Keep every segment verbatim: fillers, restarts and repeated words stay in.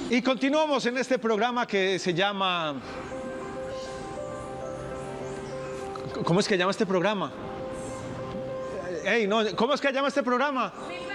Y continuamos en este programa que se llama... ¿Cómo es que llama este programa? Ey, no, ¿cómo es que llama este programa?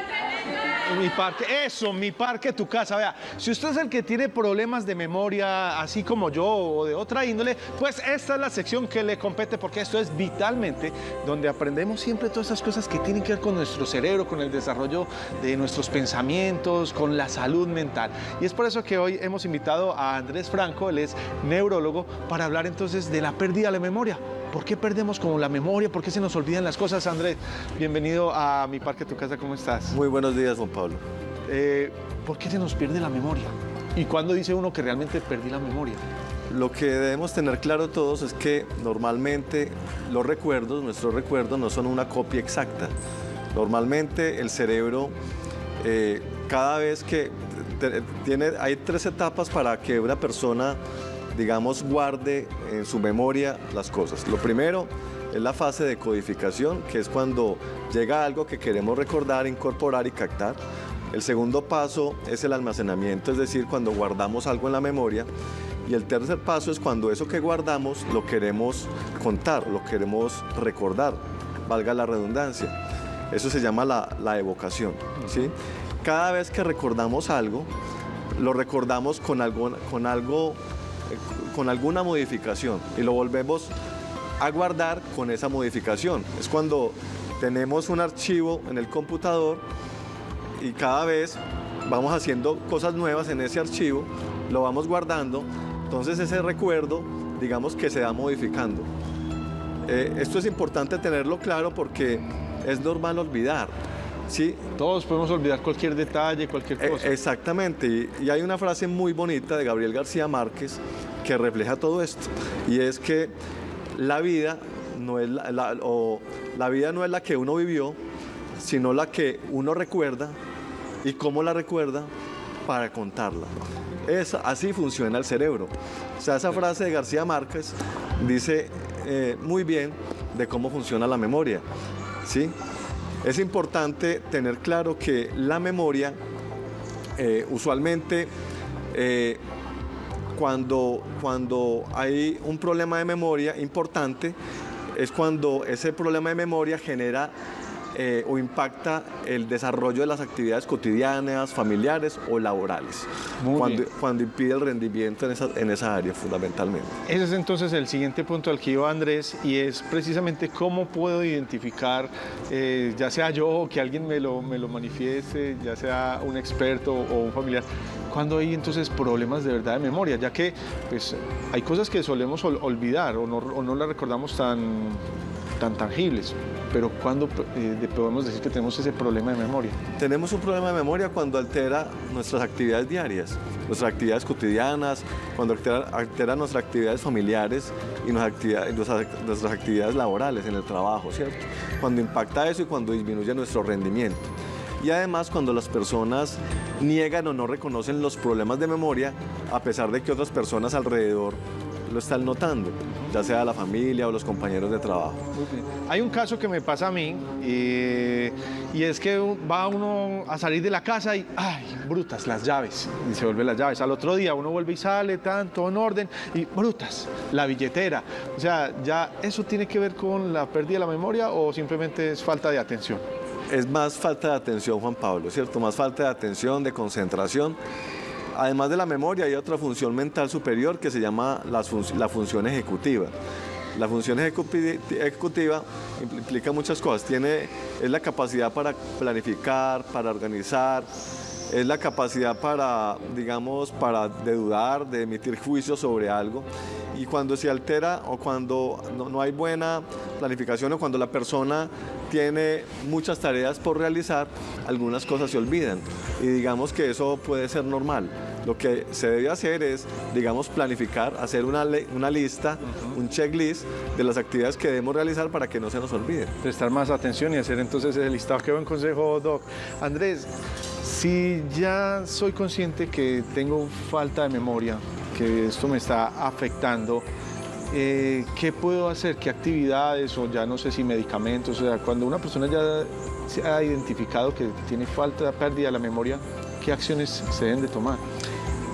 Mi parque, eso, mi parque, tu casa. Vea, si usted es el que tiene problemas de memoria, así como yo, o de otra índole, pues esta es la sección que le compete, porque esto es vitalmente donde aprendemos siempre todas esas cosas que tienen que ver con nuestro cerebro, con el desarrollo de nuestros pensamientos, con la salud mental. Y es por eso que hoy hemos invitado a Andrés Franco, él es neurólogo, para hablar entonces de la pérdida de la memoria. ¿Por qué perdemos como la memoria? ¿Por qué se nos olvidan las cosas? Andrés, bienvenido a Mi Parque, Tu Casa, ¿cómo estás? Muy buenos días, Juan Pablo. Eh, ¿Por qué se nos pierde la memoria? ¿Y cuándo dice uno que realmente perdí la memoria? Lo que debemos tener claro todos es que normalmente los recuerdos, nuestros recuerdos, no son una copia exacta. Normalmente el cerebro, eh, cada vez que te, tiene, hay tres etapas para que una persona, digamos, guarde en su memoria las cosas. Lo primero es la fase de codificación, que es cuando llega algo que queremos recordar, incorporar y captar. El segundo paso es el almacenamiento, es decir, cuando guardamos algo en la memoria. Y el tercer paso es cuando eso que guardamos lo queremos contar, lo queremos recordar, valga la redundancia. Eso se llama la, la evocación, ¿sí? Cada vez que recordamos algo, lo recordamos con algo, con algo con alguna modificación y lo volvemos a guardar con esa modificación. Es cuando tenemos un archivo en el computador y cada vez vamos haciendo cosas nuevas en ese archivo, lo vamos guardando, entonces ese recuerdo, digamos que se va modificando. Eh, esto es importante tenerlo claro porque es normal olvidar. Sí. Todos podemos olvidar cualquier detalle, cualquier cosa. Eh, exactamente, y, y hay una frase muy bonita de Gabriel García Márquez que refleja todo esto, y es que la vida no es la, la, o, la vida no es la que uno vivió, sino la que uno recuerda y cómo la recuerda para contarla. Es, así funciona el cerebro. O sea, esa frase de García Márquez dice eh, muy bien de cómo funciona la memoria, ¿sí? Es importante tener claro que la memoria, eh, usualmente, eh, cuando, cuando hay un problema de memoria importante, es cuando ese problema de memoria genera eh, o impacta el desarrollo de las actividades cotidianas, familiares o laborales, cuando, cuando impide el rendimiento en esa, en esa área fundamentalmente. Ese es entonces el siguiente punto al que iba Andrés, y es precisamente cómo puedo identificar, eh, ya sea yo o que alguien me lo, me lo manifieste, ya sea un experto o un familiar, cuando hay entonces problemas de verdad de memoria, ya que pues, hay cosas que solemos ol olvidar o no, o no las recordamos tan, tan tangibles. Pero ¿cuándo eh, podemos decir que tenemos ese problema de memoria? Tenemos un problema de memoria cuando altera nuestras actividades diarias, nuestras actividades cotidianas, cuando altera, altera nuestras actividades familiares y nuestras actividades, nuestras, nuestras actividades laborales en el trabajo, ¿cierto? Cuando impacta eso y cuando disminuye nuestro rendimiento. Y además cuando las personas niegan o no reconocen los problemas de memoria, a pesar de que otras personas alrededor lo están notando, ya sea la familia o los compañeros de trabajo. Hay un caso que me pasa a mí, eh, y es que va uno a salir de la casa y, ay, brutas, las llaves, y se vuelven las llaves. Al otro día uno vuelve y sale, tanto en orden, y brutas, la billetera. O sea, ¿ya eso tiene que ver con la pérdida de la memoria o simplemente es falta de atención? Es más falta de atención, Juan Pablo, ¿cierto? Más falta de atención, de concentración. Además de la memoria, hay otra función mental superior que se llama la, fun la función ejecutiva. La función ejecutiva implica muchas cosas. Tiene, es la capacidad para planificar, para organizar, es la capacidad para, digamos, para de dudar, de emitir juicios sobre algo. Y cuando se altera o cuando no, no hay buena planificación o cuando la persona tiene muchas tareas por realizar, algunas cosas se olvidan. Y digamos que eso puede ser normal. Lo que se debe hacer es, digamos, planificar, hacer una, una lista, uh-huh. un checklist de las actividades que debemos realizar para que no se nos olviden. Prestar más atención y hacer entonces ese listado. Qué buen consejo, Doc. Andrés, si ya soy consciente que tengo falta de memoria, que esto me está afectando, eh, ¿qué puedo hacer? ¿Qué actividades? O ya no sé si medicamentos. O sea, cuando una persona ya se ha identificado que tiene falta de pérdida de la memoria, ¿qué acciones se deben de tomar?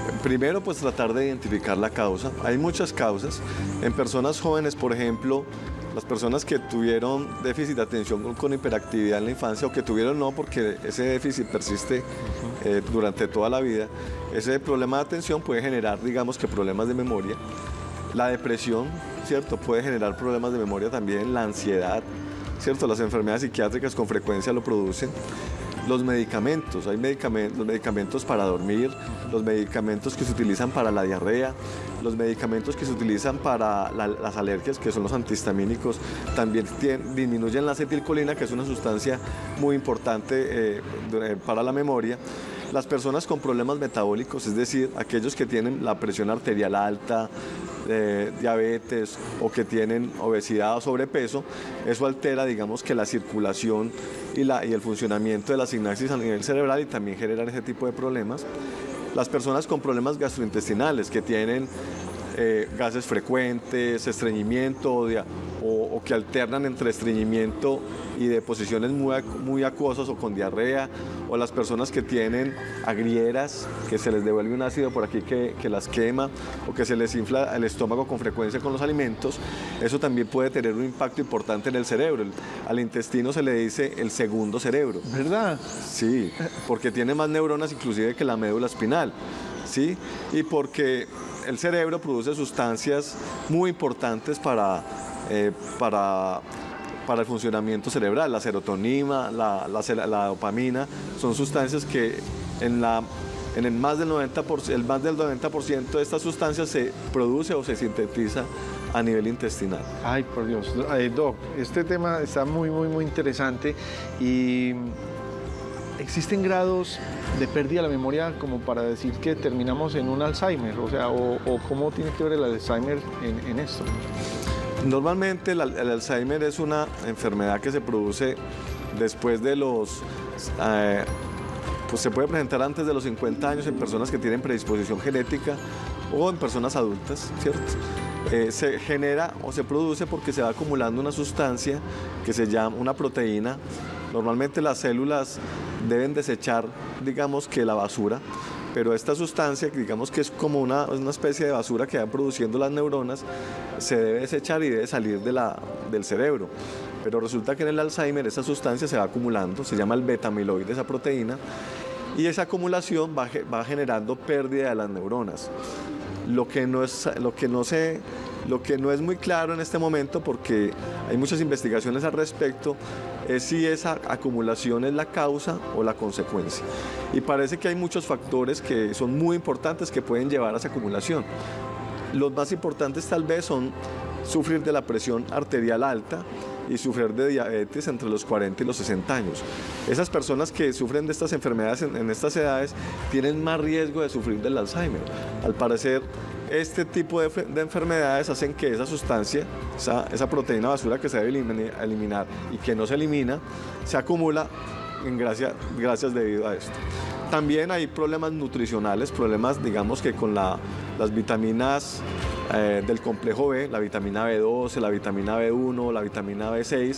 Primero, pues tratar de identificar la causa. Hay muchas causas. En personas jóvenes, por ejemplo, las personas que tuvieron déficit de atención con, con hiperactividad en la infancia, o que tuvieron no, porque ese déficit persiste eh, durante toda la vida, ese problema de atención puede generar, digamos, que problemas de memoria. La depresión, ¿cierto?, puede generar problemas de memoria también. La ansiedad, ¿cierto?, las enfermedades psiquiátricas con frecuencia lo producen. Los medicamentos, hay medicamentos, los medicamentos para dormir, los medicamentos que se utilizan para la diarrea, los medicamentos que se utilizan para la, las alergias, que son los antihistamínicos, también tienen, disminuyen la acetilcolina, que es una sustancia muy importante eh, para la memoria. Las personas con problemas metabólicos, es decir, aquellos que tienen la presión arterial alta, eh, diabetes, o que tienen obesidad o sobrepeso, eso altera, digamos, que la circulación y, la, y el funcionamiento de la sinapsis a nivel cerebral, y también generan ese tipo de problemas. Las personas con problemas gastrointestinales, que tienen eh, gases frecuentes, estreñimiento, o, de, o, o que alternan entre estreñimiento y deposiciones muy, muy acuosas o con diarrea, o las personas que tienen agrieras, que se les devuelve un ácido por aquí que, que las quema, o que se les infla el estómago con frecuencia con los alimentos. Eso también puede tener un impacto importante en el cerebro. El, al intestino se le dice el segundo cerebro. ¿Verdad? Sí, porque tiene más neuronas inclusive que la médula espinal, ¿sí? Y porque el cerebro produce sustancias muy importantes para, eh, para para el funcionamiento cerebral. La serotonina, la, la, la dopamina, son sustancias que en, la, en el, más del noventa por ciento, el más del noventa por ciento de estas sustancias se produce o se sintetiza a nivel intestinal. Ay, por Dios. Ay, Doc, este tema está muy, muy, muy interesante. Y ¿existen grados de pérdida de la memoria como para decir que terminamos en un Alzheimer? O sea, o, o ¿cómo tiene que ver el Alzheimer en, en esto? Normalmente el, el Alzheimer es una enfermedad que se produce después de los... Eh, pues se puede presentar antes de los cincuenta años en personas que tienen predisposición genética o en personas adultas, ¿cierto? Eh, se genera o se produce porque se va acumulando una sustancia que se llama una proteína. Normalmente las células deben desechar, digamos, que la basura, pero esta sustancia, digamos que es como una, una especie de basura que van produciendo las neuronas, se debe desechar y debe salir de la, del cerebro. Pero resulta que en el Alzheimer esa sustancia se va acumulando, se llama el beta-amiloide, esa proteína, y esa acumulación va, va generando pérdida de las neuronas. Lo que no es, lo que no se, lo que no es muy claro en este momento, porque hay muchas investigaciones al respecto, es si esa acumulación es la causa o la consecuencia. Y parece que hay muchos factores que son muy importantes que pueden llevar a esa acumulación. Los más importantes tal vez son sufrir de la presión arterial alta y sufrir de diabetes entre los cuarenta y los sesenta años. Esas personas que sufren de estas enfermedades en, en estas edades tienen más riesgo de sufrir del Alzheimer. Al parecer, este tipo de, de enfermedades hacen que esa sustancia, esa, esa proteína basura que se debe eliminar y que no se elimina, se acumula en gracia, gracias debido a esto. También hay problemas nutricionales, problemas, digamos, que con la, las vitaminas eh, del complejo B, la vitamina B doce, la vitamina B uno, la vitamina B seis,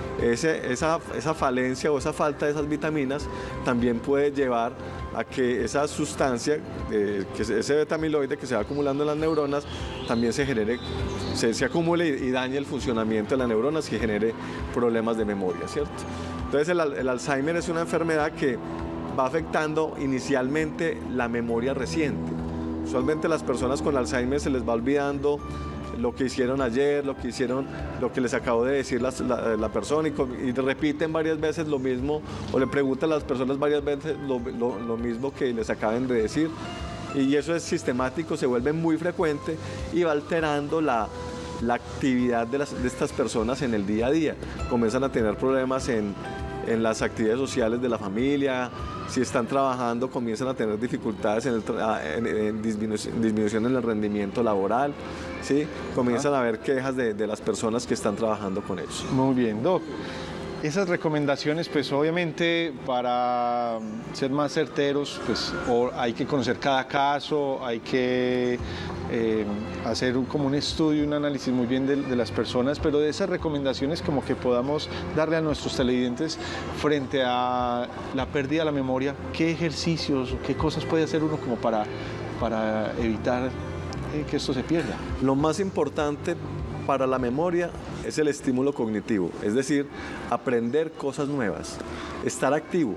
ese, esa, esa falencia o esa falta de esas vitaminas también puede llevar a que esa sustancia, eh, que ese beta-amiloide que se va acumulando en las neuronas, también se genere, se, se acumule y, y dañe el funcionamiento de las neuronas y genere problemas de memoria, ¿cierto? Entonces el, el Alzheimer es una enfermedad que va afectando inicialmente la memoria reciente. Usualmente las personas con Alzheimer se les va olvidando lo que hicieron ayer, lo que hicieron, lo que les acabo de decir la, la, la persona, y, y repiten varias veces lo mismo, o le preguntan a las personas varias veces lo, lo, lo mismo que les acaban de decir, y eso es sistemático, se vuelve muy frecuente y va alterando la, la actividad de, las, de estas personas en el día a día. Comienzan a tener problemas en, en las actividades sociales de la familia. Si están trabajando, comienzan a tener dificultades en, el, en, en disminución, disminución en el rendimiento laboral, ¿sí? Comienzan a haber quejas de, de las personas que están trabajando con ellos. Muy bien, Doc. Esas recomendaciones, pues obviamente para ser más certeros, pues o hay que conocer cada caso, hay que eh, hacer un, como un estudio, un análisis muy bien de, de las personas, pero de esas recomendaciones como que podamos darle a nuestros televidentes frente a la pérdida de la memoria, qué ejercicios, qué cosas puede hacer uno como para para evitar eh, que esto se pierda? Lo más importante para la memoria es el estímulo cognitivo, es decir, aprender cosas nuevas, estar activo,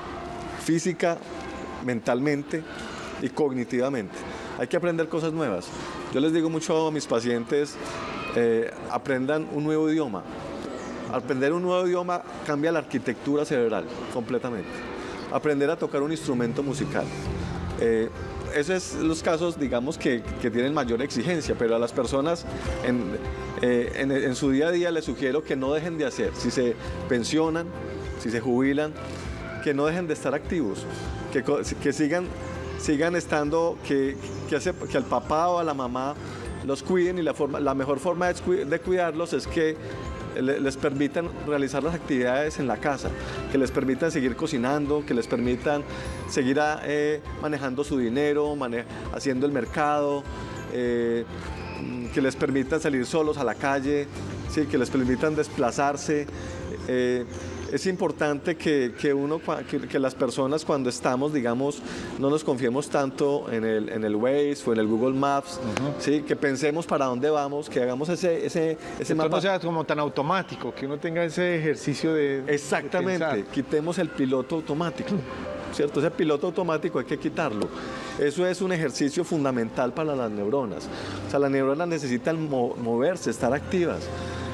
física, mentalmente y cognitivamente. Hay que aprender cosas nuevas. Yo les digo mucho a mis pacientes, eh, aprendan un nuevo idioma. Aprender un nuevo idioma cambia la arquitectura cerebral completamente. Aprender a tocar un instrumento musical. Eh, esos son los casos, digamos, que, que tienen mayor exigencia, pero a las personas en, eh, en, en su día a día les sugiero que no dejen de hacer. Si se pensionan, si se jubilan, que no dejen de estar activos, que, que sigan, sigan estando, que, que, hace, que al papá o a la mamá los cuiden, y la, forma, la mejor forma de, de cuidarlos es que les permitan realizar las actividades en la casa, que les permitan seguir cocinando, que les permitan seguir a, eh, manejando su dinero, mane haciendo el mercado, eh, que les permitan salir solos a la calle, ¿sí? Que les permitan desplazarse. Eh, Es importante que, que, uno, que, que las personas cuando estamos, digamos, no nos confiemos tanto en el, en el Waze o en el Google Maps, uh-huh. ¿sí? Que pensemos para dónde vamos, que hagamos ese, ese, ese mapa. No sea como tan automático, que uno tenga ese ejercicio de Exactamente, de quitemos el piloto automático, ¿cierto? Ese piloto automático hay que quitarlo. Eso es un ejercicio fundamental para las neuronas. O sea, las neuronas necesitan mo moverse, estar activas.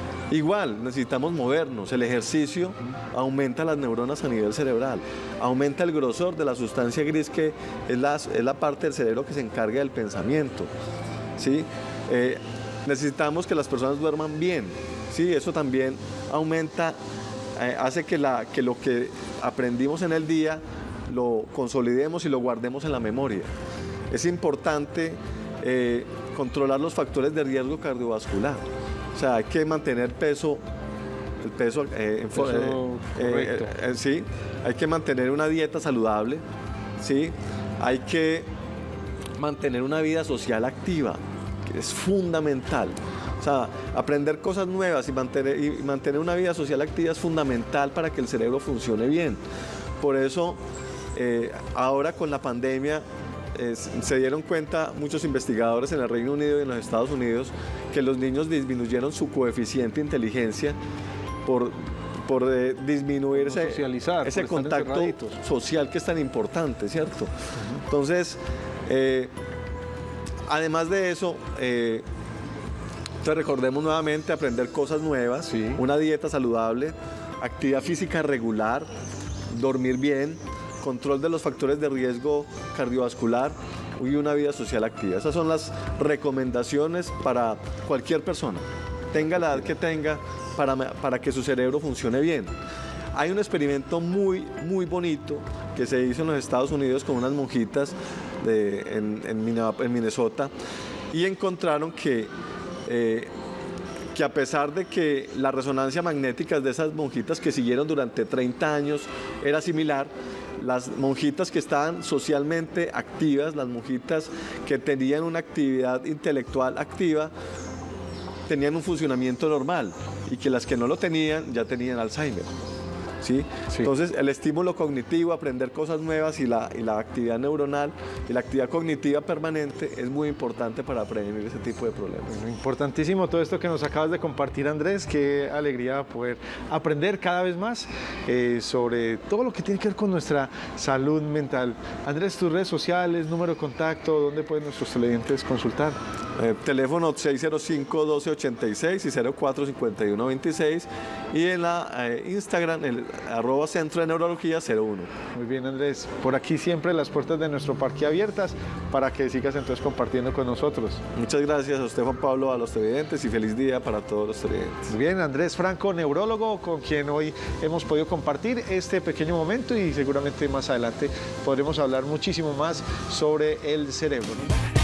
Igual, necesitamos movernos. El ejercicio aumenta las neuronas a nivel cerebral, aumenta el grosor de la sustancia gris, que es la, es la parte del cerebro que se encarga del pensamiento, ¿sí? Eh, necesitamos que las personas duerman bien, ¿sí? Eso también aumenta, eh, hace que, la, que lo que aprendimos en el día lo consolidemos y lo guardemos en la memoria. Es importante eh, controlar los factores de riesgo cardiovascular. O sea, hay que mantener peso, el peso, eh, en peso eh, correcto. Eh, eh, sí, hay que mantener una dieta saludable, sí, hay que mantener una vida social activa, que es fundamental. O sea, aprender cosas nuevas y mantener, y mantener una vida social activa es fundamental para que el cerebro funcione bien. Por eso, eh, ahora con la pandemia, Eh, se dieron cuenta muchos investigadores en el Reino Unido y en los Estados Unidos que los niños disminuyeron su coeficiente de inteligencia por, por eh, disminuir ese, ese contacto social que es tan importante, ¿cierto? Uh-huh. Entonces, eh, además de eso, eh, entonces recordemos nuevamente aprender cosas nuevas, sí. Una dieta saludable, actividad física regular, dormir bien, control de los factores de riesgo cardiovascular y una vida social activa. Esas son las recomendaciones para cualquier persona, tenga la edad que tenga, para, para que su cerebro funcione bien. Hay un experimento muy, muy bonito que se hizo en los Estados Unidos con unas monjitas de, en, en Minnesota, y encontraron que eh, que a pesar de que la resonancia magnética de esas monjitas que siguieron durante treinta años era similar, las monjitas que estaban socialmente activas, las monjitas que tenían una actividad intelectual activa, tenían un funcionamiento normal, y que las que no lo tenían ya tenían Alzheimer. ¿Sí? Sí. Entonces, el estímulo cognitivo, aprender cosas nuevas, y la, y la actividad neuronal y la actividad cognitiva permanente es muy importante para prevenir ese tipo de problemas. Bueno, importantísimo todo esto que nos acabas de compartir, Andrés. Qué alegría poder aprender cada vez más eh, sobre todo lo que tiene que ver con nuestra salud mental. Andrés, tus redes sociales, número de contacto, ¿dónde pueden nuestros televidentes consultar? Eh, teléfono seis cero cinco, doce ochenta y seis y cero cuatro cincuenta y uno veintiséis, y en la eh, Instagram, el arroba Centro de Neurología cero uno. Muy bien, Andrés. Por aquí siempre las puertas de nuestro parque abiertas para que sigas entonces compartiendo con nosotros. Muchas gracias a usted, Juan Pablo, a los televidentes, y feliz día para todos los televidentes. Muy bien, Andrés Franco, neurólogo, con quien hoy hemos podido compartir este pequeño momento, y seguramente más adelante podremos hablar muchísimo más sobre el cerebro, ¿no?